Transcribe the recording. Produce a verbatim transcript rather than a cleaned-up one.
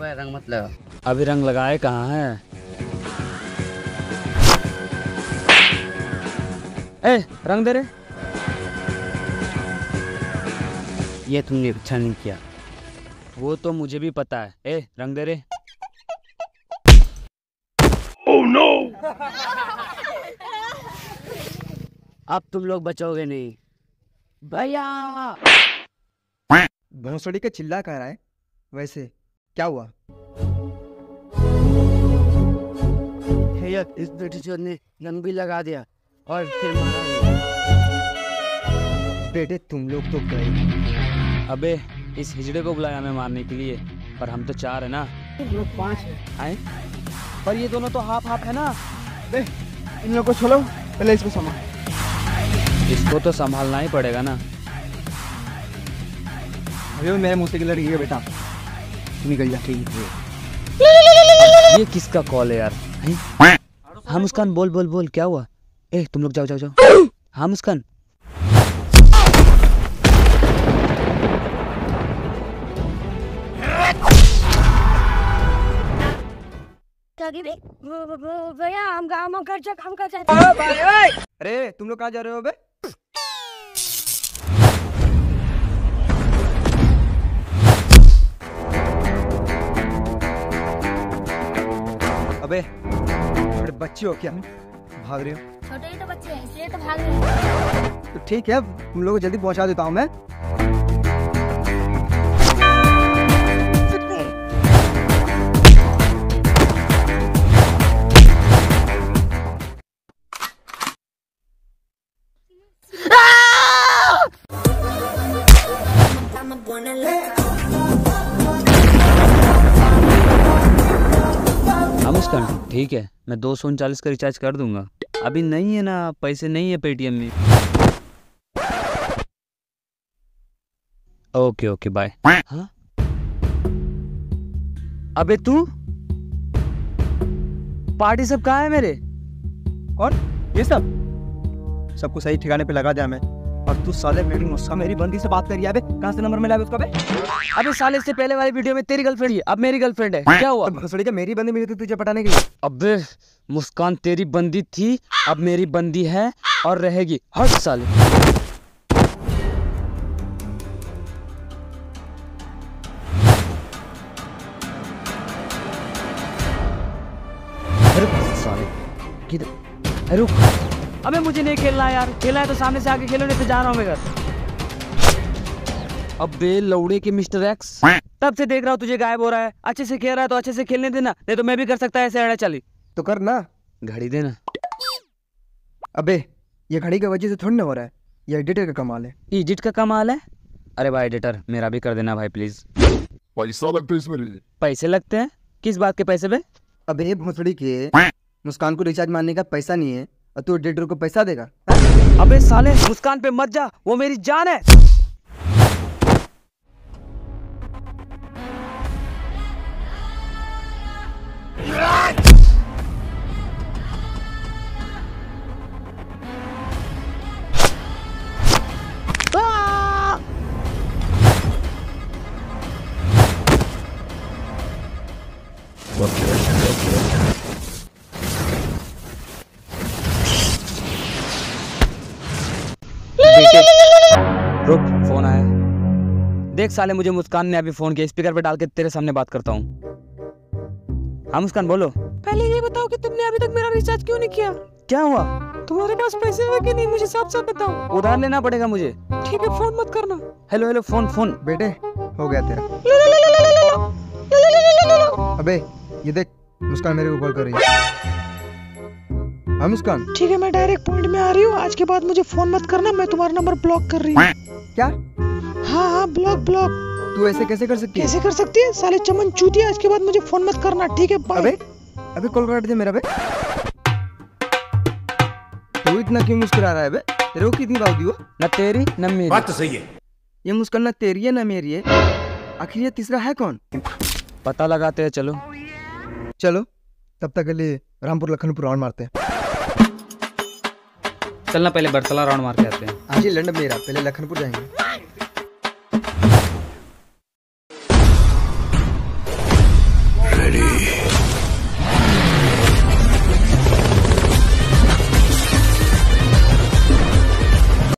है, रंग मत लगा। अभी रंग लगाए कहाँ है? ए रंग दे रे। ये तुमने अच्छा नहीं किया। वो तो मुझे भी पता है। ए रंग दे रे। Oh no! अब तुम लोग बचोगे नहीं भैया। भोसड़ी के चिल्ला कह रहा है। वैसे क्या हुआ? भैया इस ब्रिटिशर ने रंग भी लगा दिया और फिर मारा भी। बेटे तुम लोग तो गए। अबे इस हिजड़े को बुलाया हमें मारने के लिए, पर हम तो चार है ना। लोग पांच है। आए पर ये दोनों तो हाफ हाफ है ना। बे इन लोगों को छोड़ो, पहले इसको संभाल। इसको तो संभालना ही पड़ेगा ना। अभी मेरे मुंह से लड़की है बेटा, निकल जा। ठीक है। ये किसका कॉल है यार? हाँ मुस्कान, बोल बोल बोल, क्या हुआ? ए तुम लोग जाओ जाओ जाओ। हाँ मुस्कान। भैया हम काम कर जा काम कर जा। अरे तुम लोग कहाँ जा रहे हो बे? अबे बड़े बच्चे हो क्या, भाग रहे हो? छोटे ही तो बच्चे हैं इसलिए तो भाग रहे हैं। तो ठीक है, तुम लोगों को जल्दी पहुंचा देता हूँ मैं। हाँ मुस्कान ठीक है, मैं दो सौ उनचालीस का रिचार्ज कर दूंगा। अभी नहीं है ना, पैसे नहीं है पेटीएम में। Okay okay bye. हाँ अबे तू, पार्टी सब कहाँ है मेरे? और ये सब सबको सही ठिकाने पे लगा दिया मैं। और तू साले मेरी मुस्का मेरी बंदी से बात करी है बे? कहाँ से नंबर मिला है उसका बे? अबे साले से पहले वाली वीडियो में तेरी गर्लफ्रेंड है, अब मेरी गर्लफ्रेंड है। क्या हुआ? तो भोसड़ी का मेरी बंदी मिली थी तुझे पटाने के लिए। अबे मुस्कान तेरी बंदी थी, अब मेरी बंदी है और रहेगी। हट साले। साले किधर? रुक, अबे मुझे नहीं खेलना है यार। खेलना है तो सामने से आके खेलो, नहीं तो जा रहा हूँ मैं घर। अबे लौड़े के मिस्टर एक्स, तब से देख रहा हूँ तुझे गायब हो रहा है। अच्छे से खेल रहा है तो अच्छे से खेलने देना, नहीं तो मैं भी कर सकता है ऐसे। अड़ा चली तो कर ना। घड़ी देना। अबे ये घड़ी की वजह से थोड़ी ना हो रहा है, ये एडिटर का कमाल है। एडिट का कमाल है? अरे भाई एडिटर मेरा भी कर देना भाई प्लीज। पैसा लगता है इसमें। पैसे लगते हैं? किस बात के पैसे बे? अबे भोसड़ी के, मुस्कान को रिचार्ज मारने का पैसा नहीं है और तू एडिटर को पैसा देगा? अबे साले मुस्कान पे मत जा, वो मेरी जान है। रुक, फोन आया। देख साले, मुझे मुस्कान ने अभी फोन किया, स्पीकर पे डाल के तेरे सामने बात करता हूँ। हाँ मुस्कान बोलो। पहले ये बताओ कि तुमने अभी तक मेरा रिचार्ज क्यों नहीं किया? क्या हुआ? तुम्हारे पास पैसे हैं कि नहीं, मुझे साफ साफ बताओ। उधार लेना पड़ेगा मुझे। ठीक है, फोन मत करना। Hello hello, phone phone. बेटे हो गया तेरा। अबे ये देख, मुस्कान मेरे को कॉल कर रही है। हाँ मुस्कान। ठीक है, मैं डायरेक्ट पॉइंट में आ रही हूँ। आज के बाद मुझे फोन मत करना, मैं तुम्हारा नंबर ब्लॉक कर रही हूँ। क्या? हाँ हाँ ब्लॉक ब्लॉक। तू ऐसे कैसे कर सकती है? कैसे कर सकती है? साले चमन चूतिया, आज के बाद मुझे फोन मत करना, ठीक है? अबे अबे कॉल काट दे मेरा बे। तू इतना क्यों मुस्कुरा रहा है बे? तेरे को कितनी बात दी हो? न तेरी न मेरी। बात तो सही है। ये मुस्कान ना तेरी है ना मेरी है, आखिर ये तीसरा है कौन? पता लगाते हैं, चलो चलो। तब तक के लिए रामपुर लखनपुर राउंड मारते हैं। चलना, पहले बरतला राउंड मार के आते हैं। आज ही लंड मेरा, पहले लखनपुर जाएंगे।